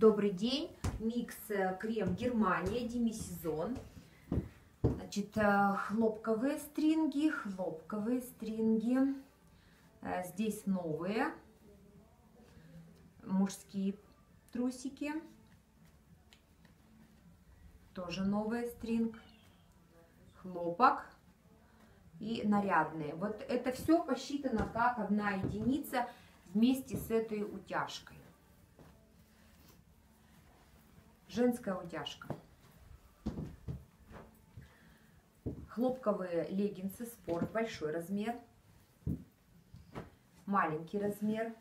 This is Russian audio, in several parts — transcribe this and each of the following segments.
Добрый день. Микс крем Германия, демисезон. Значит, хлопковые стринги. Здесь новые мужские трусики. Тоже новый стринг. Хлопок и нарядные. Вот это все посчитано как одна единица вместе с этой утяжкой. Женская утяжка. Хлопковые леггинсы спорт, большой размер, маленький размер,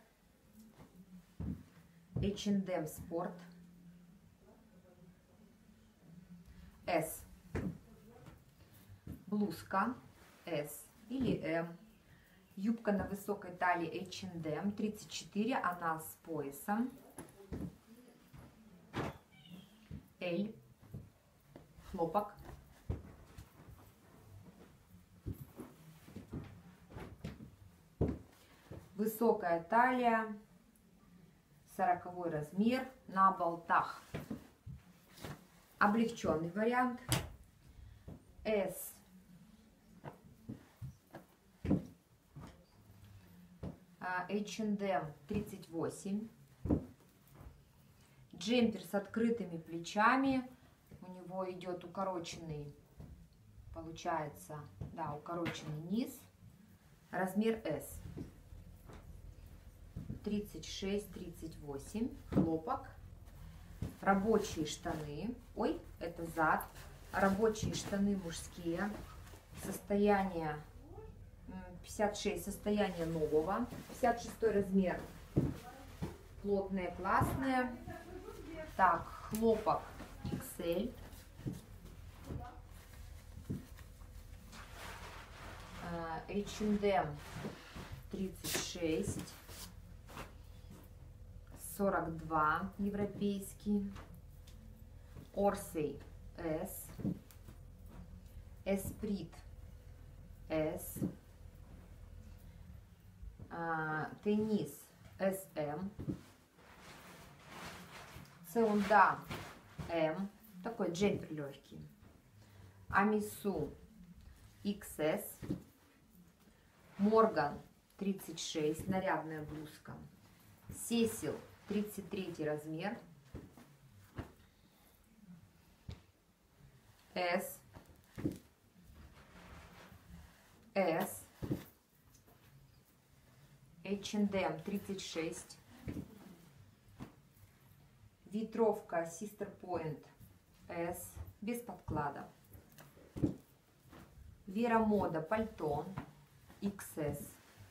H&M спорт, S, блузка S или M, юбка на высокой талии H&M 34, она с поясом, L, хлопок, высокая талия, 40 размер, на болтах. Облегченный вариант S, H&M 38, джемпер с открытыми плечами, у него идет укороченный, получается, да, укороченный низ, размер S, 36-38, хлопок, рабочие штаны, ой, это зад, рабочие штаны мужские, состояние 56, состояние нового, 56 размер, плотные, классные. Так, хлопок XL, H&M 36, 42 европейский, Орсей S, Эсприт S, Теннис SM, Цеунда M, такой джемпер легкий, Амису XS, Морган 36, нарядная блузка, Сесил 33 размер, S, H&M 36, ветровка Sister Point S, без подклада, Вера Мода пальто XS,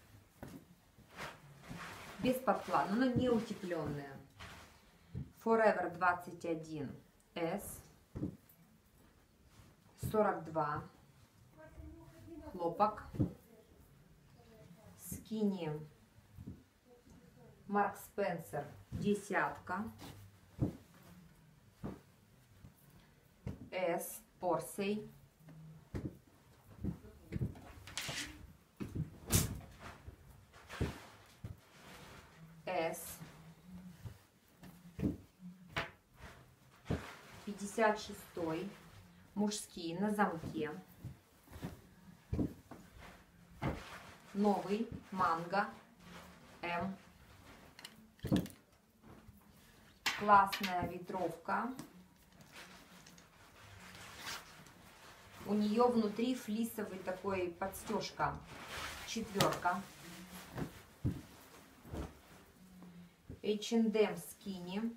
без подклада, но не утепленная, Forever 21 S, 42, хлопок, Скини Марк Спенсер десятка, S, Орсей, S, 56, мужские на замке, новый манго М, классная ветровка, у нее внутри флисовый такой подстежка, четверка, H&M скини,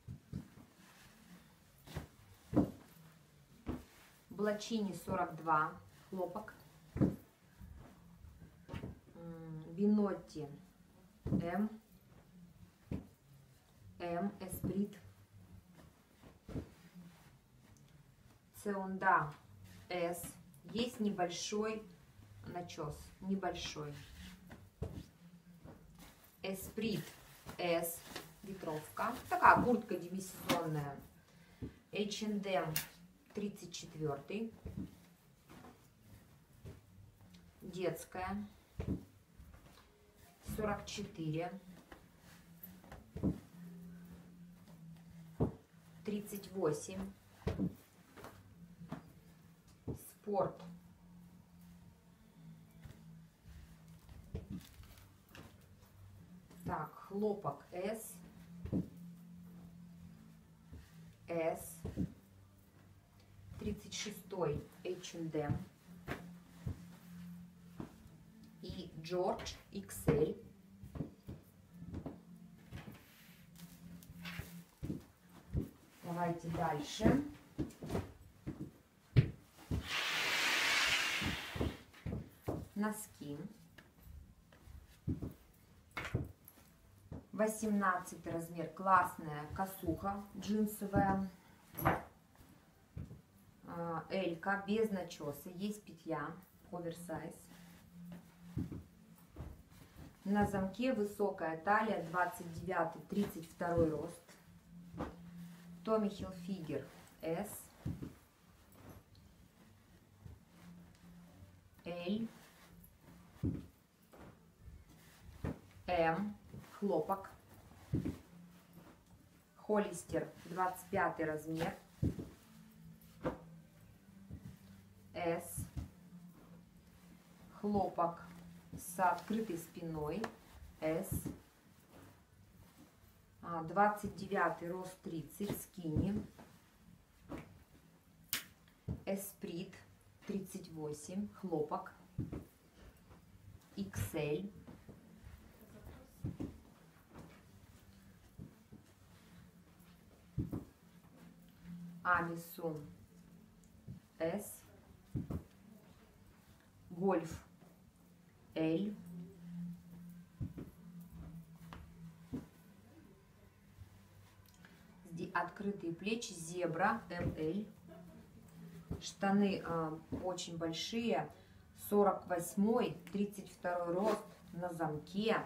Блачини 42, хлопок, Бинотти М, Эсприт, Цеунда S, есть небольшой начес, небольшой, Эсприт S, ветровка, такая куртка демисезонная, H&M 34, детская, 44, 38. Спорт. Так, хлопок S. S. 36-й H&M. И George XL. Давайте дальше. Носки. 18 размер. Классная косуха джинсовая. Элька без начеса. Есть петля. Оверсайз. На замке высокая талия. 29-32 рост. Tommy Hilfiger S. L. М. Хлопок. Холлистер 25 размер. S. Хлопок с открытой спиной. S. 29 рост 30. Скини. Эсприт 38. Хлопок. XL. Амисун S. Гольф L. Открытые плечи. Зебра ML. Штаны очень большие. 48-й, 32 рост на замке.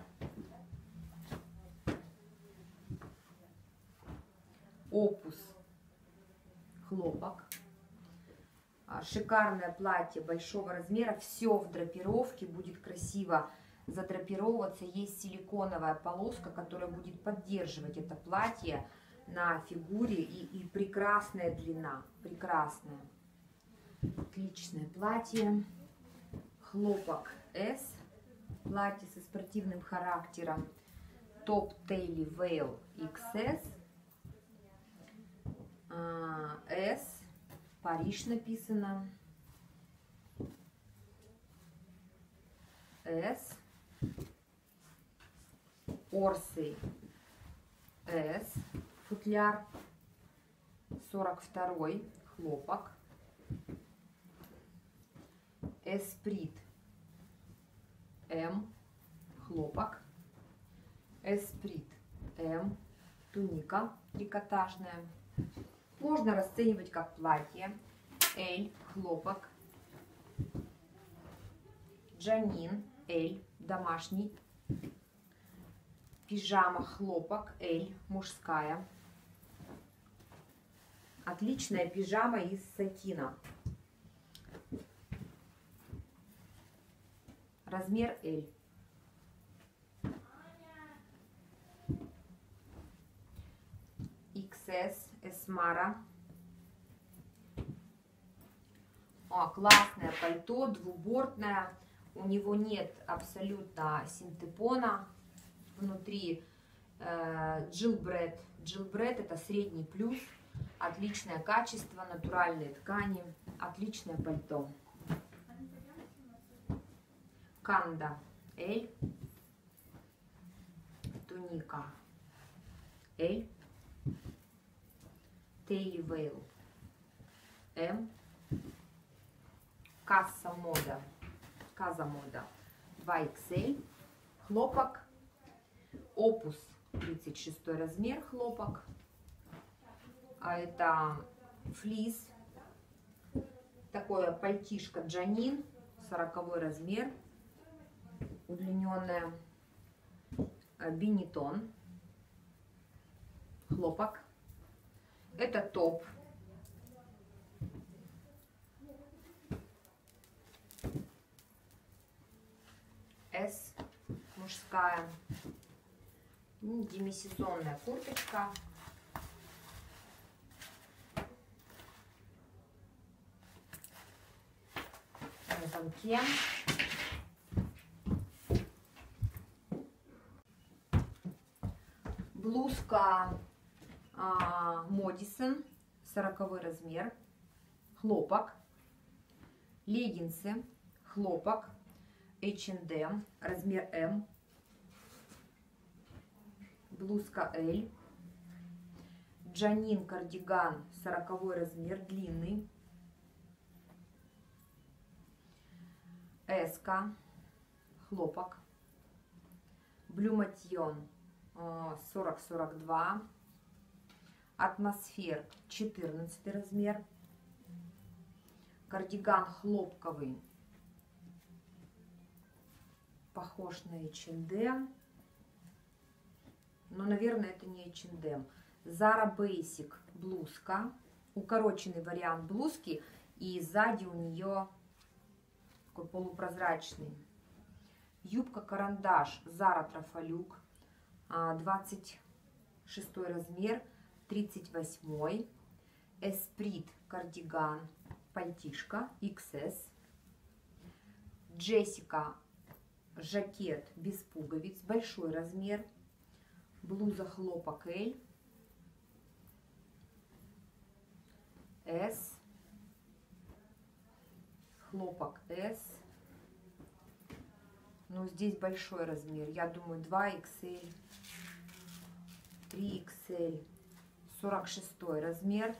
Опус. Хлопок. Шикарное платье большого размера. Все в драпировке. Будет красиво задрапировываться. Есть силиконовая полоска, которая будет поддерживать это платье на фигуре. И прекрасная длина. Прекрасная. Отличное платье. Хлопок S. Платье со спортивным характером. Топ Тейли Вейл XS. S. Париж написано. S. Орсы S. Футляр. 42-й. Хлопок. Эсприт М. Хлопок. Эсприт М. Туника трикотажная. Можно расценивать как платье. L. Хлопок. Джанин L. Домашний. Пижама хлопок L. Мужская. Отличная пижама из сатина. Размер L. XS Эсмара. Классное пальто, двубортное. У него нет абсолютно синтепона. Внутри джилбред. Джилбред это средний плюс. Отличное качество, натуральные ткани. Отличное пальто. Канда L. Туника L. Тейли Вейл М. Касса Мода 2XL. Хлопок. Опус 36 размер хлопок. А это флис. Такое пальтишко Джанин 40 размер. Удлиненная. Бенетон. Хлопок. Это топ. S. Мужская. Демисезонная курточка. станке. Блузка Модисон, 40 размер, хлопок. Леггинсы, хлопок, H&M, размер М. Блузка L. Джанин кардиган, 40 размер, длинный. Эска, хлопок. Блюматьон 40-42. Атмосфер 14 размер. Кардиган хлопковый, похож на H&M, но, наверное, это не H&M. Zara Basic блузка, укороченный вариант блузки, и сзади у нее такой полупрозрачный. Юбка карандаш Zara Трафалюк, 26 размер, 38. Эсприт кардиган, пальтишка XS. Джессика жакет без пуговиц, большой размер. Блуза хлопок L. S. Хлопок S. Ну, здесь большой размер. Я думаю, 2XL, 3XL. 46 размер.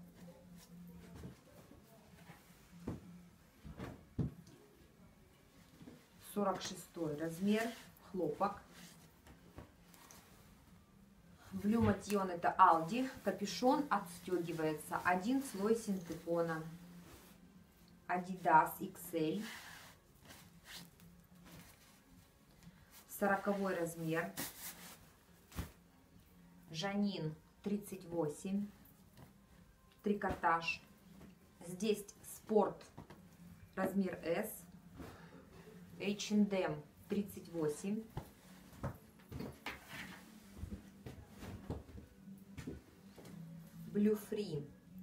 Хлопок. Блюматьон это Aldi. Капюшон отстегивается. Один слой синтепона. Adidas XL. 40 размер. Жанин 38. Трикотаж. Здесь спорт размер S. H&M 38. Blue Free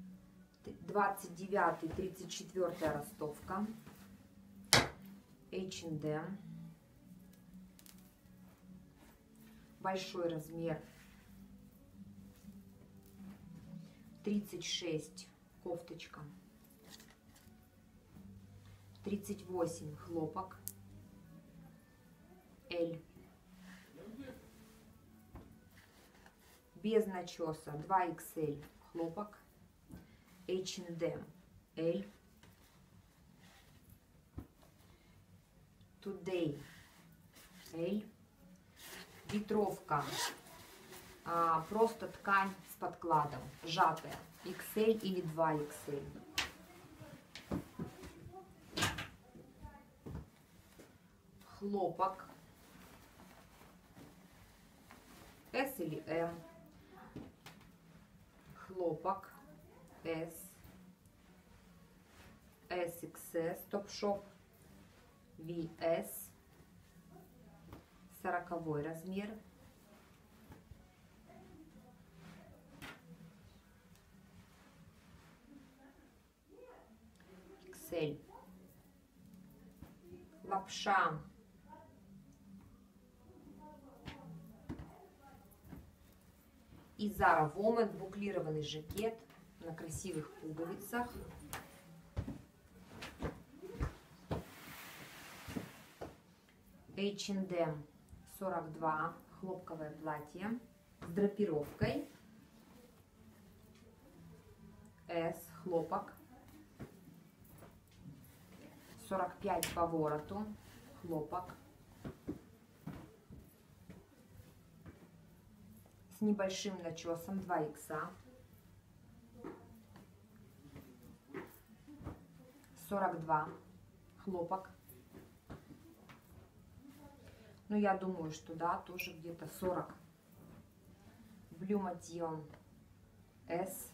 29-34 ростовка. H&M. Большой размер. 36 кофточка. 38 хлопок. L. Без начеса 2XL хлопок. H&M L. Today L. Ветровка. Просто ткань с подкладом. Сжатая. XL или 2XL. Хлопок. S или M. Хлопок. S. SXS. Топ-шоп. VS. 40 размер. XL. Лапша. И Zara Woman, буклированный жакет на красивых пуговицах. H&M 42, хлопковое платье с драпировкой. S, хлопок. 45 по вороту, хлопок. С небольшим начесом, 2 икса. 42, хлопок. Ну, я думаю, что да, тоже где-то 40. Блюматьон S.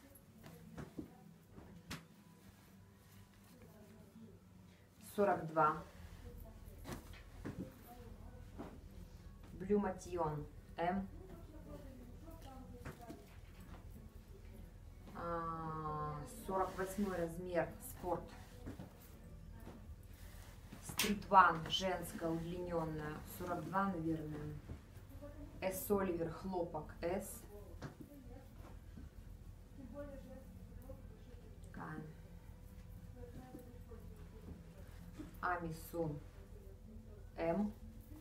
42. Блюматьон M. 48 размер спорт. Стрит-Ван женская удлиненная, 42, наверное. С. Оливер хлопок С. Амисун М.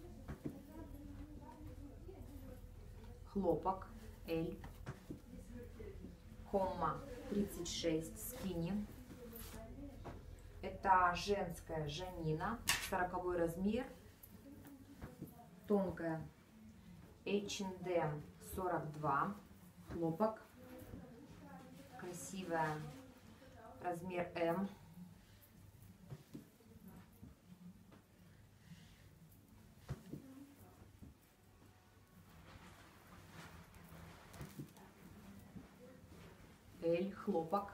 Хлопок Л. Комма 36 скини. Это женская Жанина, 40 размер, тонкая H&M 42, хлопок, красивая, размер М. L, хлопок.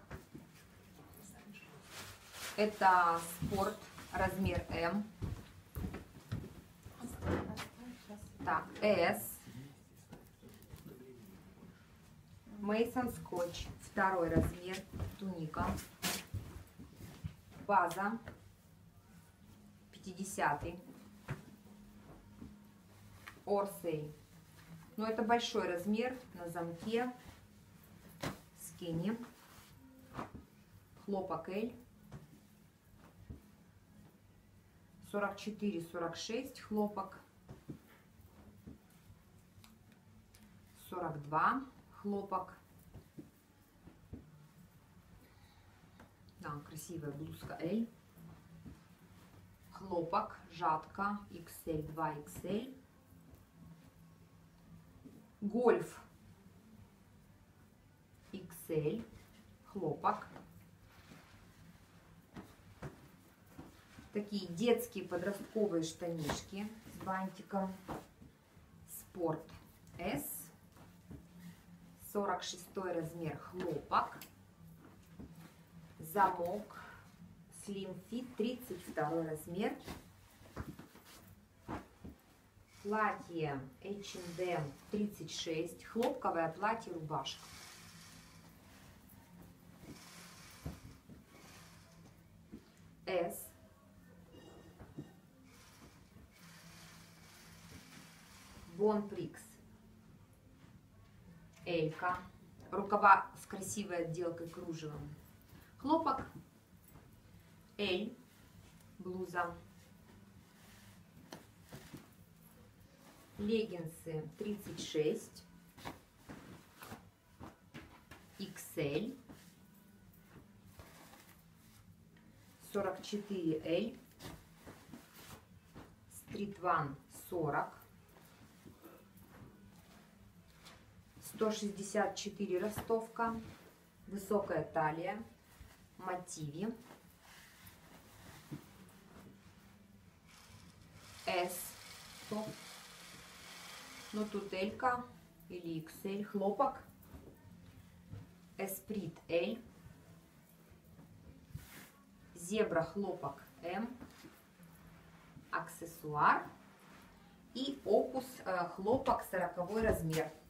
Это спорт, размер М. Так, S. Мейсон Скотч, 2 размер, туника. База, 50. Орсей. Но это большой размер, на замке. Скини. Хлопок Л. 44-46 хлопок. 42 хлопок. Да, красивая блузка L. Хлопок, жатка XL, 2XL. Гольф XL, хлопок. Такие детские подростковые штанишки с бантиком. Спорт S. 46 размер, хлопок. Замок Slim Fit, 32 размер. Платье H&M 36, хлопковое платье, рубашка. S. Бонприкс. Элька. Рукава с красивой отделкой кружевом. Хлопок. L. Блуза. Леггинсы 36. XL. 44L. Стрит-Ван 40. 164 ростовка. Высокая талия. Мотиви. S. Топ. Ну тут L-ка или XL. Хлопок. Эсприт L. Зебра хлопок М. Аксессуар. И Опус хлопок 40 размер.